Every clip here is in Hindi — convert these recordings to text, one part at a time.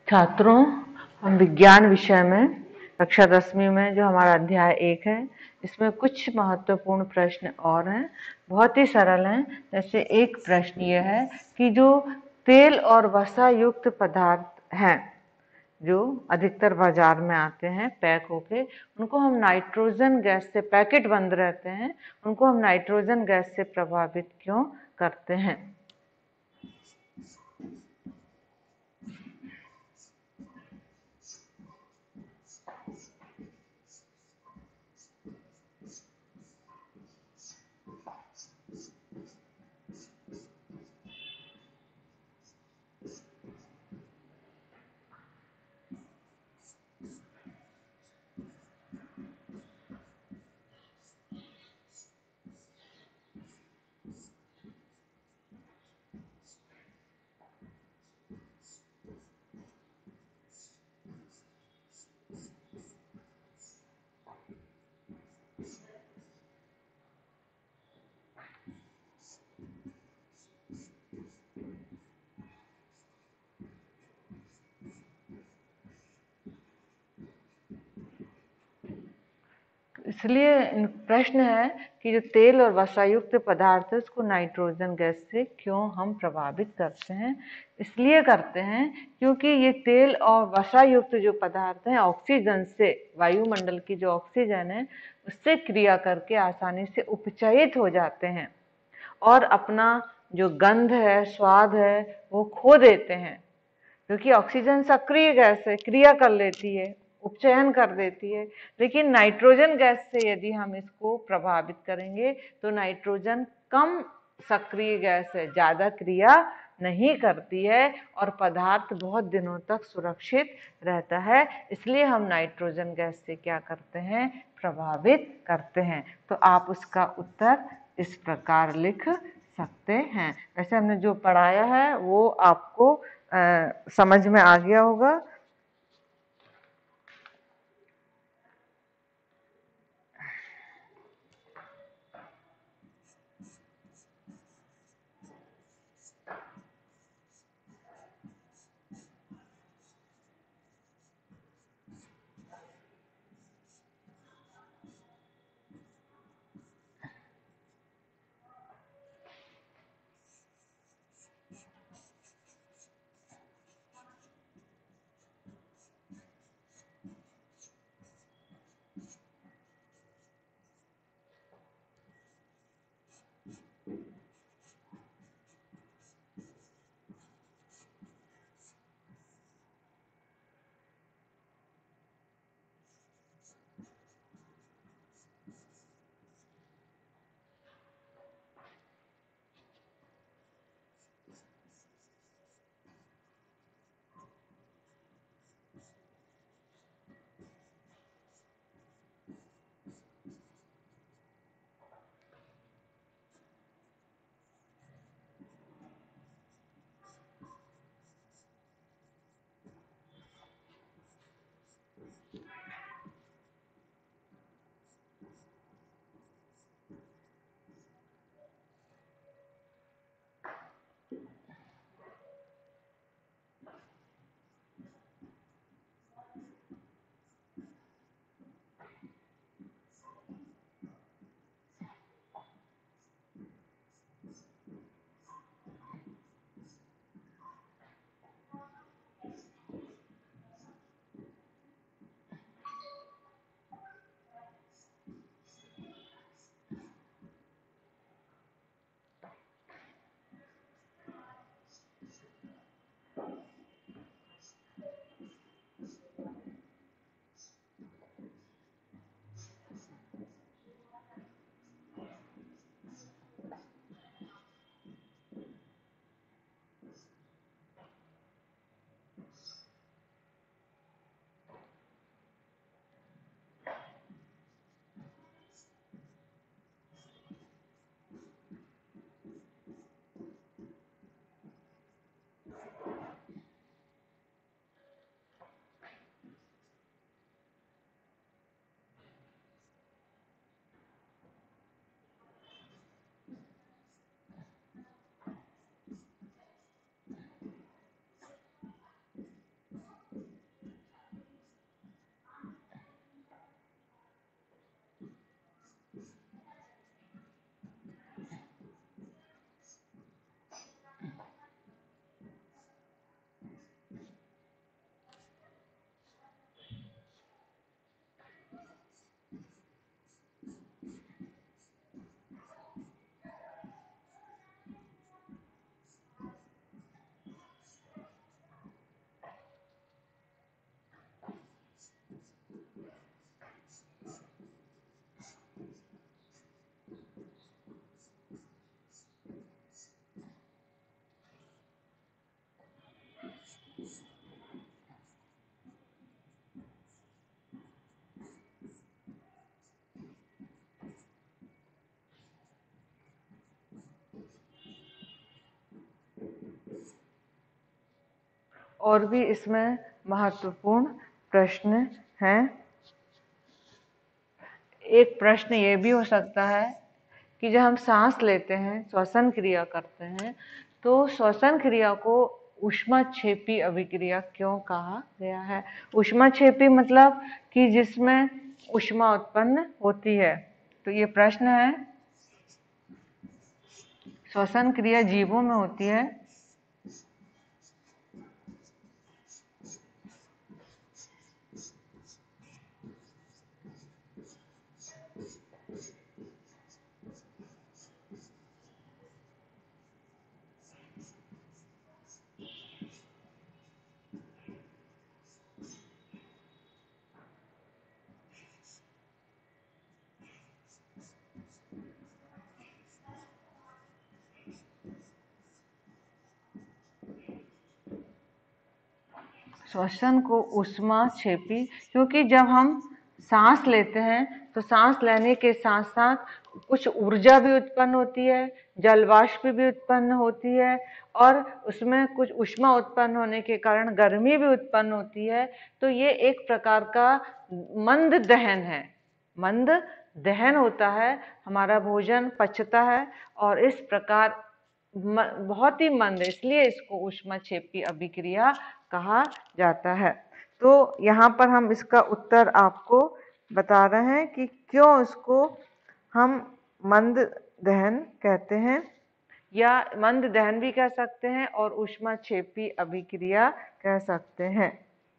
छात्रों, हम विज्ञान विषय में कक्षा 10वीं में जो हमारा अध्याय 1 है, इसमें कुछ महत्वपूर्ण प्रश्न और हैं, बहुत ही सरल हैं। जैसे एक प्रश्न ये है कि जो तेल और वसा युक्त पदार्थ हैं, जो अधिकतर बाजार में आते हैं पैक होके, उनको हम नाइट्रोजन गैस से, पैकेट बंद रहते हैं, उनको हम नाइट्रोजन गैस से प्रभावित क्यों करते हैं। इसलिए प्रश्न है कि जो तेल और वसायुक्त पदार्थ है, उसको नाइट्रोजन गैस से क्यों हम प्रभावित करते हैं। इसलिए करते हैं क्योंकि ये तेल और वसायुक्त जो पदार्थ हैं, ऑक्सीजन से, वायुमंडल की जो ऑक्सीजन है उससे क्रिया करके आसानी से उपचयित हो जाते हैं और अपना जो गंध है, स्वाद है, वो खो देते हैं। क्योंकि ऑक्सीजन सक्रिय गैस है, क्रिया कर लेती है, उपचयन कर देती है। लेकिन नाइट्रोजन गैस से यदि हम इसको प्रभावित करेंगे तो नाइट्रोजन कम सक्रिय गैस है, ज्यादा क्रिया नहीं करती है और पदार्थ बहुत दिनों तक सुरक्षित रहता है। इसलिए हम नाइट्रोजन गैस से क्या करते हैं, प्रभावित करते हैं। तो आप उसका उत्तर इस प्रकार लिख सकते हैं। वैसे हमने जो पढ़ाया है वो आपको समझ में आ गया होगा। और भी इसमें महत्वपूर्ण प्रश्न हैं। एक प्रश्न ये भी हो सकता है कि जब हम सांस लेते हैं, श्वसन क्रिया करते हैं, तो श्वसन क्रिया को ऊष्माक्षेपी अभिक्रिया क्यों कहा गया है? ऊष्माक्षेपी मतलब कि जिसमें ऊष्मा उत्पन्न होती है। तो ये प्रश्न है। श्वसन क्रिया जीवों में होती है श्वसन को ऊष्माक्षेपी, क्योंकि जब हम सांस लेते हैं तो सांस लेने के साथ साथ कुछ ऊर्जा भी उत्पन्न होती है, जल वाष्प भी उत्पन्न होती है और उसमें कुछ ऊष्मा उत्पन्न होने के कारण गर्मी भी उत्पन्न होती है। तो ये एक प्रकार का मंद दहन है, मंद दहन होता है, हमारा भोजन पचता है और इस प्रकार बहुत ही मंद है, इसलिए इसको ऊष्माक्षेपी अभिक्रिया कहा जाता है। तो यहाँ पर हम इसका उत्तर आपको बता रहे हैं कि क्यों इसको हम मंद दहन कहते हैं, या मंद दहन भी कह सकते हैं और ऊष्माक्षेपी अभिक्रिया कह सकते हैं।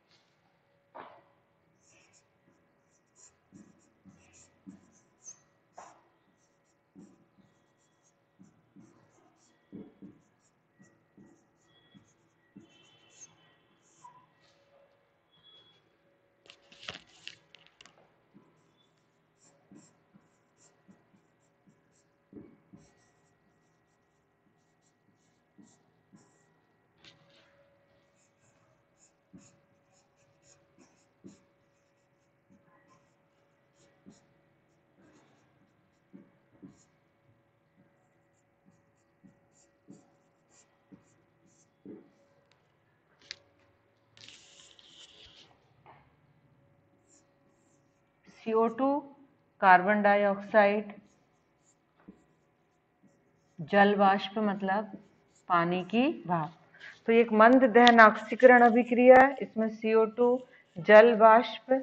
CO2 कार्बन डाइऑक्साइड, जल वाष्प मतलब पानी की भाप। तो एक मंद दहन ऑक्सीकरण अभिक्रिया है, इसमें CO2 जल वाष्प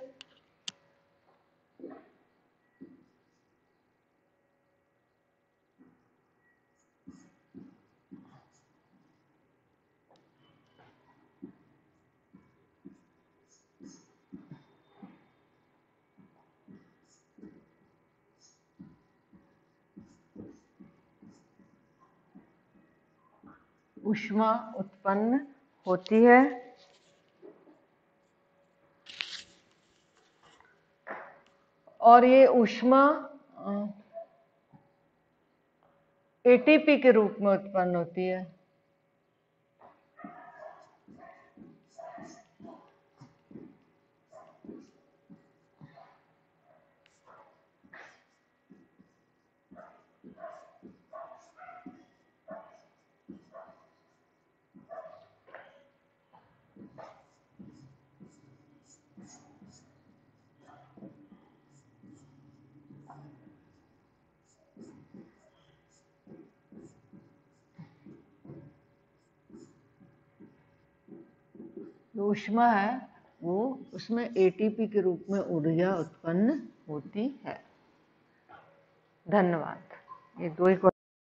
ऊष्मा उत्पन्न होती है और ये ऊष्मा ATP के रूप में उत्पन्न होती है। जो ऊष्मा है वो उसमें ATP के रूप में ऊर्जा उत्पन्न होती है। धन्यवाद। ये दो ही